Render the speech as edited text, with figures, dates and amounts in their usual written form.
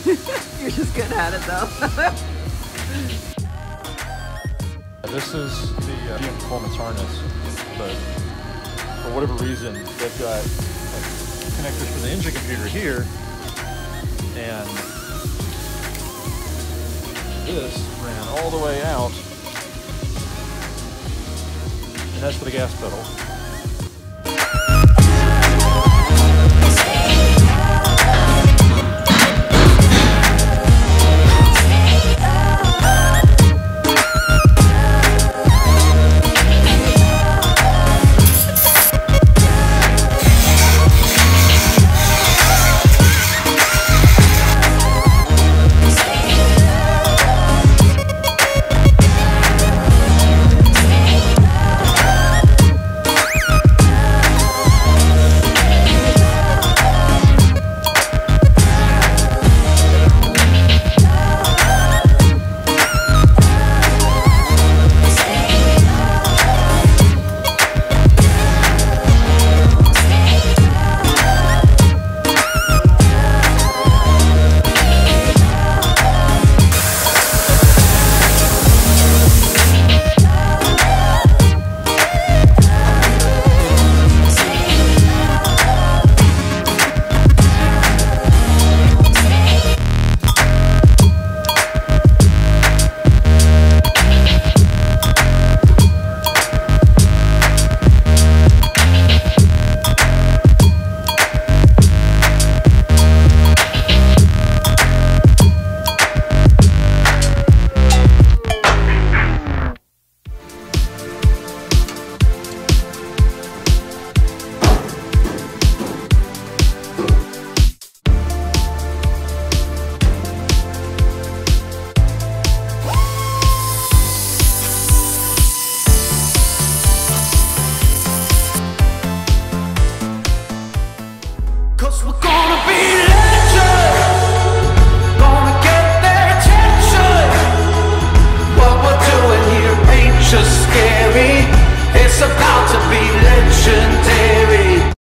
You're just good at it though. This is the GM performance harness, but for whatever reason, they've got like, connectors for the engine computer here, and this ran all the way out, and that's for the gas pedal.